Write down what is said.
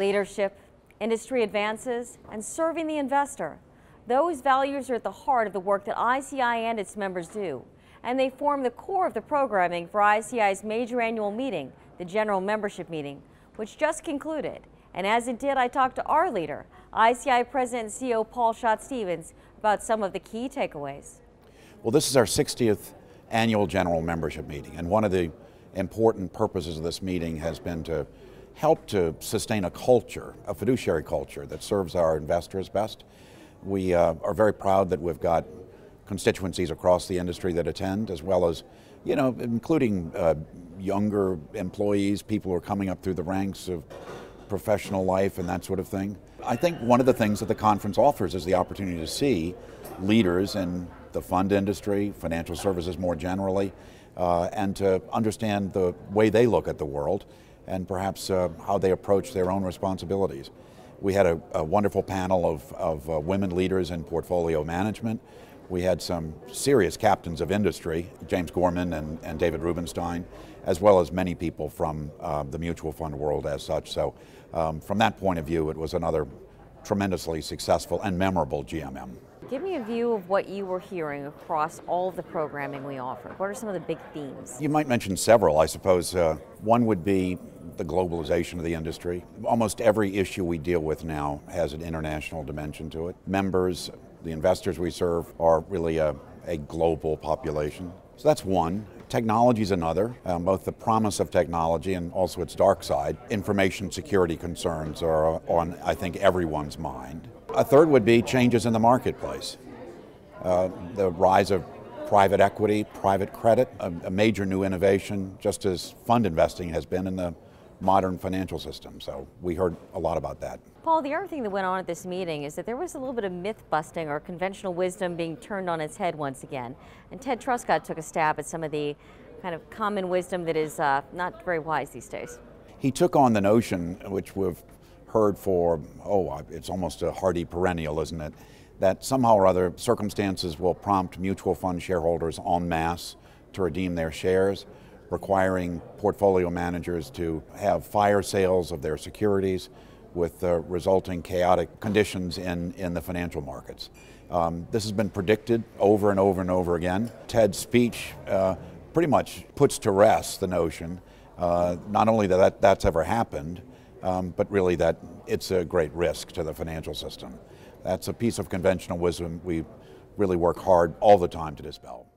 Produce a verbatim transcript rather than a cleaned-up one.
Leadership, industry advances, and serving the investor. Those values are at the heart of the work that I C I and its members do, and they form the core of the programming for I C I's major annual meeting, the General Membership Meeting, which just concluded. And as it did, I talked to our leader, I C I President and C E O Paul Schott Stevens, about some of the key takeaways. Well, this is our sixtieth annual General Membership Meeting, and one of the important purposes of this meeting has been to help to sustain a culture, a fiduciary culture that serves our investors best. We uh, are very proud that we've got constituencies across the industry that attend, as well as, you know, including uh, younger employees, people who are coming up through the ranks of professional life and that sort of thing. I think one of the things that the conference offers is the opportunity to see leaders in the fund industry, financial services more generally, uh, and to understand the way they look at the world and perhaps uh, how they approach their own responsibilities. We had a, a wonderful panel of, of uh, women leaders in portfolio management. We had some serious captains of industry, James Gorman and, and David Rubenstein, as well as many people from uh, the mutual fund world as such. So um, from that point of view, it was another tremendously successful and memorable G M M. Give me a view of what you were hearing across all of the programming we offer. What are some of the big themes? You might mention several, I suppose. Uh, one would be the globalization of the industry. Almost every issue we deal with now has an international dimension to it. Members, the investors we serve, are really a, a global population. So that's one. Technology is another, um, both the promise of technology and also its dark side. Information security concerns are on, I think, everyone's mind. A third would be changes in the marketplace. Uh, the rise of private equity, private credit, a, a major new innovation, just as fund investing has been in the modern financial system. So we heard a lot about that. Paul, the other thing that went on at this meeting is that there was a little bit of myth busting or conventional wisdom being turned on its head once again. And Ted Truscott took a stab at some of the kind of common wisdom that is uh, not very wise these days. He took on the notion, which we've heard for, oh, it's almost a hardy perennial, isn't it, that somehow or other circumstances will prompt mutual fund shareholders en masse to redeem their shares, requiring portfolio managers to have fire sales of their securities with the resulting chaotic conditions in, in the financial markets. Um, this has been predicted over and over and over again. Ted's speech uh, pretty much puts to rest the notion, uh, not only that, that that's ever happened, um, but really that it's a great risk to the financial system. That's a piece of conventional wisdom we really work hard all the time to dispel.